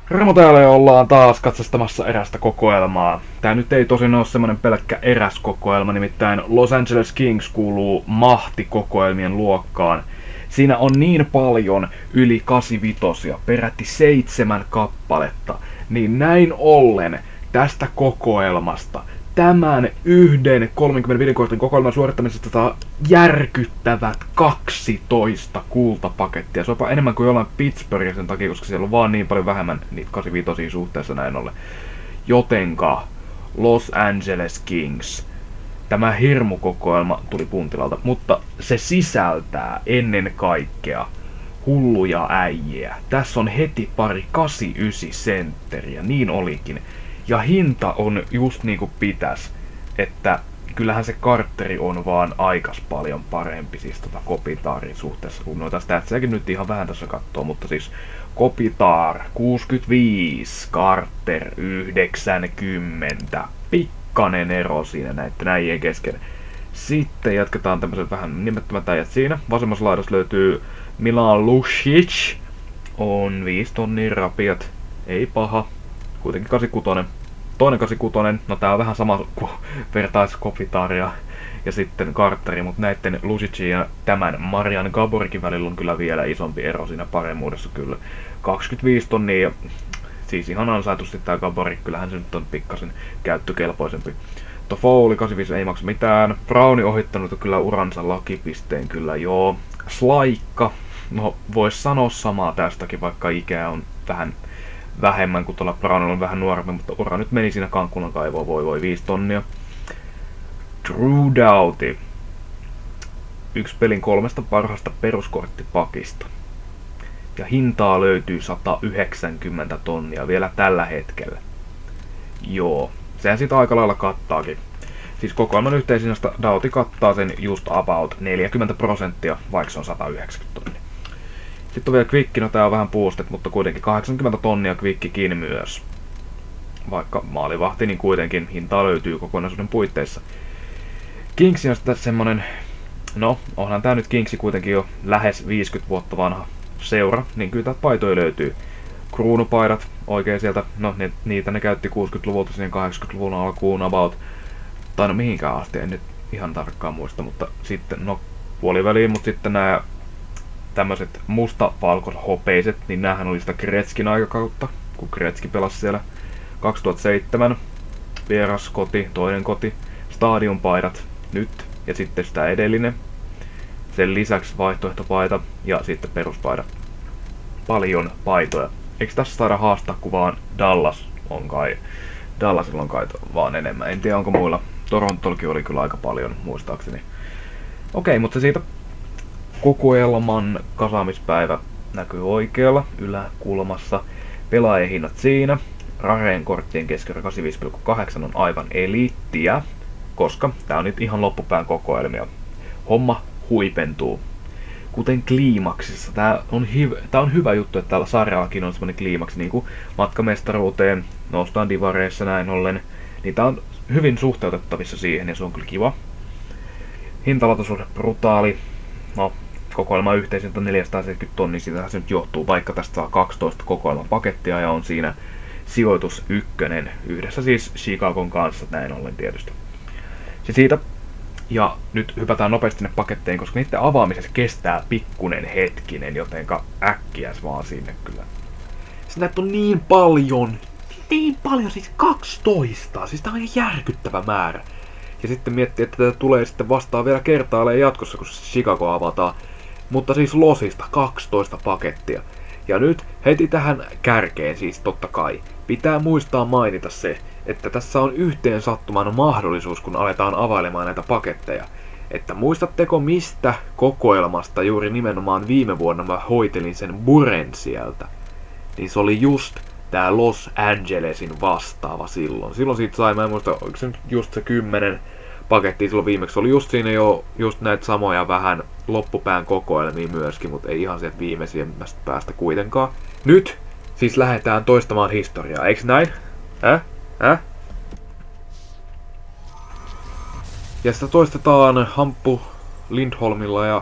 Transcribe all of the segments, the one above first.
Ramo täällä ja ollaan taas katsastamassa erästä kokoelmaa. Tää nyt ei tosin ole semmonen pelkkä eräskokoelma, nimittäin Los Angeles Kings kuuluu mahtikokoelmien luokkaan. Siinä on niin paljon yli 85, peräti 7 kappaletta, niin näin ollen tästä kokoelmasta tämän yhden 35 kortin kokoelman suorittamisesta saa järkyttävät 12 kultapakettia. Se on jopa enemmän kuin jollain Pittsburghia sen takia, koska siellä on vaan niin paljon vähemmän niitä 85 suhteessa näin ollen. Jotenka Los Angeles Kings. Tämä hirmukokoelma tuli puntilalta, mutta se sisältää ennen kaikkea hulluja äijiä. Tässä on heti pari 89 sentteriä, niin olikin. Ja hinta on just niinku pitäis, että kyllähän se Carteri on vaan aikas paljon parempi siis Kopitaarin suhteessa, kun noita statsiakin nyt ihan vähän tässä kattoo, mutta siis Kopitar 65, Carter 90, pikkanen ero siinä näitten äijien kesken. Sitten jatketaan tämmöiset vähän nimettömät äijät siinä. Vasemmassa laidassa löytyy Milan Lucic, on 5 tonnia rapiat, ei paha. Kuitenkin 86. Toinen 86, no tää on vähän sama kuin vertais Kopitaria ja sitten Carteri, mutta näitten Lucicin ja tämän Marian Gaborikin välillä on kyllä vielä isompi ero siinä paremmuudessa kyllä. 25 tonnia, siis ihan ansaitusti tää Gabori, kyllähän se nyt on pikkasen käyttökelpoisempi. Toffoli 85 ei maksa mitään, Browni ohittanut kyllä uransa lakipisteen kyllä joo. Slaikka, no vois sanoa samaa tästäkin, vaikka ikää on vähän vähemmän kuin tuolla Brownilla on vähän nuorempi, mutta ura nyt meni siinä Kankkulan kaivoon, voi 5 tonnia. Drew Doughty. Yksi pelin 3 parhaasta peruskorttipakista. Ja hintaa löytyy 190 tonnia vielä tällä hetkellä. Joo, sehän sitä aika lailla kattaakin. Siis kokoelman yhteisinnasta Doughty kattaa sen just about 40%, vaikka se on 190 tonnia. Sitten on vielä Quick, no tää on vähän boostet, mutta kuitenkin 80 tonnia Quickikin myös. Vaikka maalivahti, niin kuitenkin hintaa löytyy kokonaisuuden puitteissa. Kingsi on sitten semmonen, no onhan tää nyt Kingsi kuitenkin jo lähes 50 vuotta vanha seura, niin kyllä täältä paitoja löytyy. Kruunupaidat oikein sieltä, no niitä ne käytti 60-luvulta siihen 80-luvun alkuun about. Tai no mihinkään asti, en nyt ihan tarkkaan muista, mutta sitten no puoliväliin, mutta sitten nää tämmöiset musta-valkoishopeiset, niin näähän oli sitä Gretzkin aikakautta, kun Gretzky pelasi siellä 2007. Vieras koti, toinen koti, stadionpaidat nyt ja sitten sitä edellinen. Sen lisäksi vaihtoehtopaita ja sitten peruspaita. Paljon paitoja. Eikö tässä saada haastaa, kun vaan Dallasilla on kai vaan enemmän. En tiedä onko muilla. Torontolkin oli kyllä aika paljon muistaakseni. Okei, mutta siitä kokoelman kasaamispäivä näkyy oikealla yläkulmassa. Pelaajahinnat siinä. Rareen korttien keskiarvo 85,8 on aivan eliittiä, koska tää on nyt ihan loppupään kokoelmia. Homma huipentuu. Kuten kliimaksissa. Tää on hyvä juttu, että täällä sarjallakin on semmonen kliimaksi niinku matkamestaruuteen, noustaan divareissa näin ollen. Niin tää on hyvin suhteutettavissa siihen ja se on kyllä kiva. Hintalatusuhde brutaali. No, kokoelma yhteisintä 470 tonnia, siitähän se nyt johtuu, vaikka tästä saa 12 kokoelmapakettia ja on siinä sijoitus 1, yhdessä siis Chicagon kanssa näin ollen tietysti. Se siitä. Ja nyt hypätään nopeasti sinne paketteihin, koska niiden avaamisessa kestää pikkunen hetkinen, jotenka äkkiäs vaan sinne kyllä. Siis näitä on niin paljon, siis 12, siis tää on ihan järkyttävä määrä. Ja sitten miettii, että tätä tulee sitten vastaan vielä kertaalleen jatkossa, kun Chicago avataan. Mutta siis Losista 12 pakettia. Ja nyt heti tähän kärkeen siis totta kai pitää muistaa mainita se, että tässä on yhteen sattuman mahdollisuus, kun aletaan availemaan näitä paketteja. Että muistatteko mistä kokoelmasta juuri nimenomaan viime vuonna mä hoitelin sen Buren sieltä? Niin se oli just tää Los Angelesin vastaava silloin. Silloin siitä sai, mä en muista, oliko se nyt just se 10 pakettia silloin viimeksi. Oli just siinä jo just näitä samoja vähän loppupään kokoelmia myöskin, mutta ei ihan sieltä viimeisimmästä päästä kuitenkaan. Nyt siis lähdetään toistamaan historiaa, eiks näin? Ja sitä toistetaan Hamppu Lindholmilla ja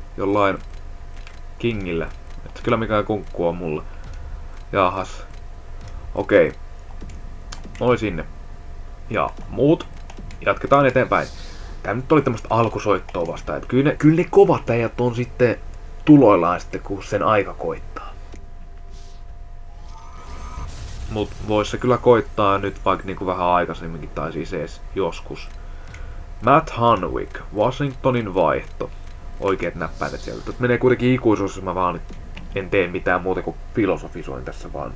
jollain Kingillä. Että kyllä mikään kunkku on mulla. Jahas. Okei. Noi sinne. Ja muut. Jatketaan eteenpäin. Tää nyt oli tämmöstä alkusoittoa vasta. Et kyllä ne kovat äijät on sitten tuloillaan sitten, kun sen aika koittaa. Mut vois se kyllä koittaa nyt vaikka niinku vähän aikaisemminkin, tai siis ees joskus. Matt Hanwick, Washingtonin vaihto. Oikeet näppäimet sieltä. Tästä menee kuitenkin ikuisuus, jos mä vaan en tee mitään muuta kuin filosofisoin tässä vaan.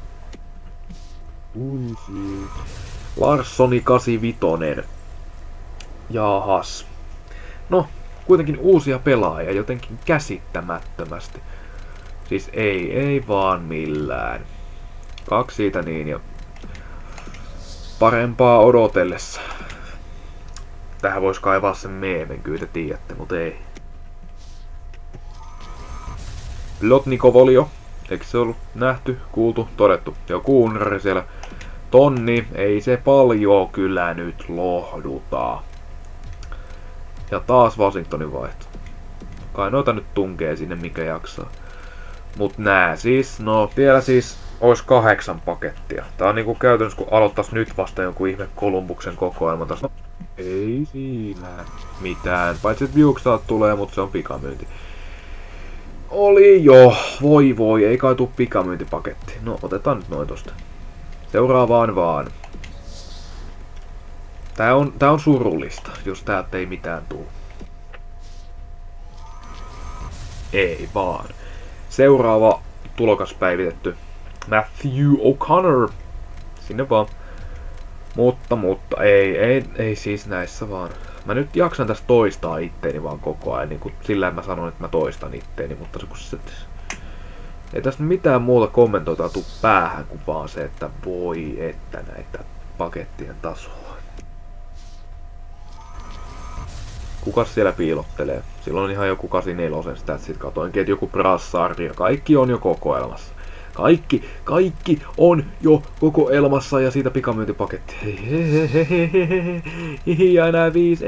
Larssoni 85. Jaahas. No, kuitenkin uusia pelaajia jotenkin käsittämättömästi. Siis ei vaan millään. 2 siitä niin ja parempaa odotellessa. Tähän vois kaivaa sen meemen, kyllä te tiedätte, mut ei. Lotnikovolio. Eikö se ollut nähty, kuultu, todettu? Joku unnari siellä. Tonni, ei se paljon kyllä nyt lohduta. Ja taas Washingtonin vaihto. Kai noita nyt tunkee sinne mikä jaksaa. Mut nää siis, no vielä siis ois 8 pakettia. Tää on niinku käytännössä kun aloittais nyt vasta jonkun ihme Columbuksen kokoelma taas. No, ei siinä mitään. Paitsi et viuksaat tulee, mut se on pikamyynti. Oli jo. Voi, ei kai tuu pikamyyntipaketti. No otetaan nyt noin tosta. Seuraavaan vaan. Tää on surullista, jos täältä ei mitään tuu. Ei vaan. Seuraava tulokas päivitetty. Matthew O'Connor. Sinne vaan. Mutta ei siis näissä vaan. Mä nyt jaksan tästä toistaa itteeni vaan koko ajan. Niin kuin sillä mä sanon, että mä toistan itteeni. Mutta se ei tästä mitään muuta kommentoitaa tuu päähän kuin vaan se, että voi että näitä pakettien tasoa. Kukas siellä piilottelee? Silloin on ihan joku 84 statsit, katoinkin, että joku Brassardia. Kaikki on jo kokoelmassa. Kaikki on jo kokoelmassa ja siitä pikamyyntipaketti. Ja enää 5.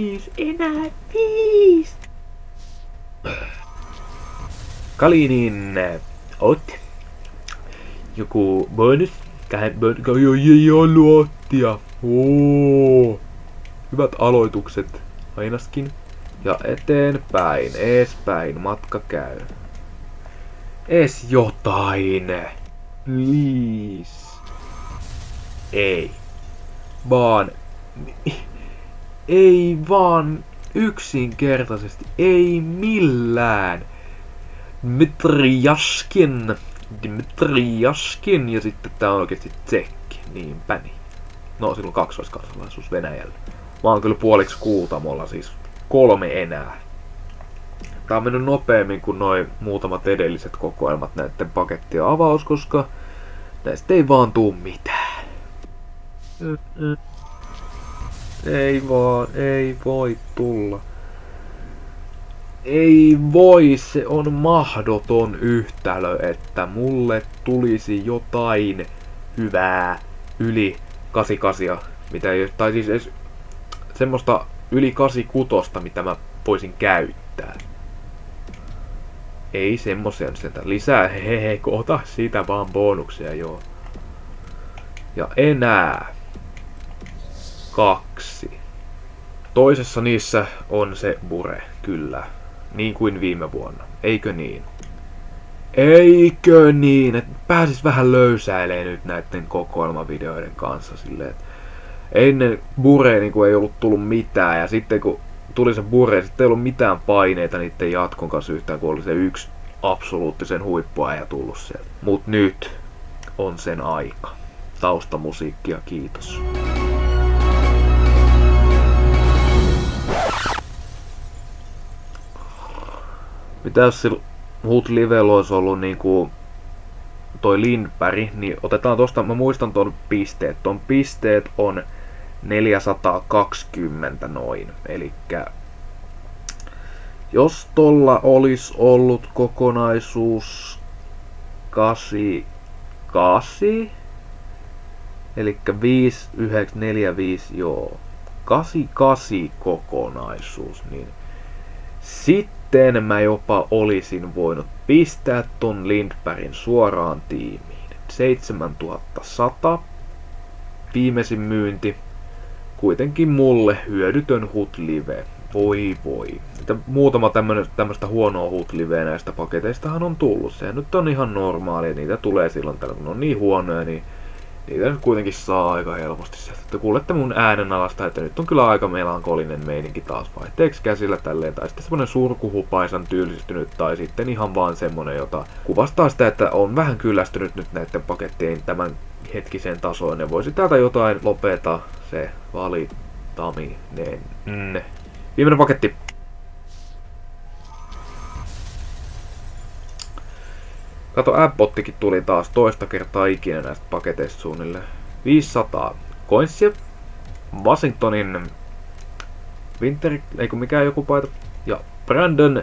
Kalinin otti. Joku bonus. 2 luottia. Hyvät aloitukset. Ainaskin. Ja eteenpäin, eespäin, matka käy. Ees jotain. Please. Ei vaan yksinkertaisesti. Ei millään. Dmitri Jaskin ja sitten tää on oikeesti tsekki. Niinpä niin. No silloin kaksoiskansalaisuus Venäjällä. Mä oon kyllä puoliksi Kuutamolla, siis 3 enää. Tää on mennyt nopeammin kuin noin muutamat edelliset kokoelmat näitten pakettien avaus, koska näistä ei vaan tuu mitään. Ei voi tulla. Ei voi, se on mahdoton yhtälö, että mulle tulisi jotain hyvää yli 88, mitä ei, tai siis edes semmoista yli 86, mitä mä voisin käyttää. Ei semmosia sieltä lisää, ota siitä vaan bonuksia, joo. Ja enää 2. Toisessa niissä on se bure, kyllä. Niin kuin viime vuonna. Eikö niin? Eikö niin? Et pääsis vähän löysäilee nyt näiden kokoelmavideoiden kanssa silleen, että ennen bure niin ei ollut tullut mitään ja sitten kun tuli se bure, sitten ei ollut mitään paineita niiden jatkon kanssa yhtään, kun oli se yksi absoluuttisen huippuäjä tullut sieltä. Mut nyt on sen aika. Taustamusiikkia, kiitos. Mitä jos sillä Hood Livellä olisi ollut niinku toi Lindberg, niin otetaan tosta, mä muistan ton pisteet. Ton pisteet on 420 noin. Elikkä jos tolla olisi ollut kokonaisuus 88, elikkä 5945, joo. 88 kokonaisuus, niin sitten mä jopa olisin voinut pistää ton Lindbergin suoraan tiimiin. 7100. Viimeisin myynti. Kuitenkin mulle hyödytön HUD-live. Voi voi. Muutama tämmöstä huonoa HUD-liveä näistä paketeistahan on tullut. Sehän nyt on ihan normaalia. Niitä tulee silloin tällä, kun ne on niin huonoja, niin niitä nyt kuitenkin saa aika helposti sieltä. Että kuulette mun äänen alasta, että nyt on kyllä aika melankolinen meininki taas vaihteeksi käsillä tälleen. Tai sitten semmonen surkuhupaisan tylsistynyt tai sitten ihan vaan semmonen, jota kuvastaa sitä, että on vähän kyllästynyt nyt näiden pakettien tämän hetkiseen tasoon. Ne voisi täältä jotain lopeta se valittaminen. Viimeinen paketti. Kato, Appbottikin tuli taas toista kertaa ikinä näistä paketeista suunnilleen. 500 coinsia. Washingtonin Winter, eikö mikään joku paita. Ja Brandon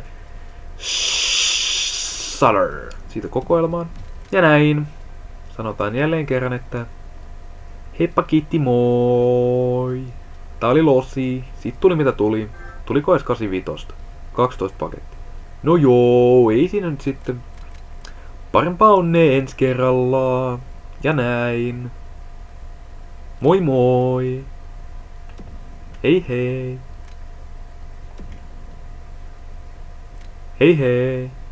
Sutter siitä kokoelmaan. Ja näin. Sanotaan jälleen kerran, että heippa kiitti moi. Tää oli losi. Siitä tuli mitä tuli. Tuliko edes 85? 12 pakettia. No joo, ei siinä nyt sitten. Parempaa onnea ensi kerralla. Ja näin. Moi moi. Hei hei. Hei hei.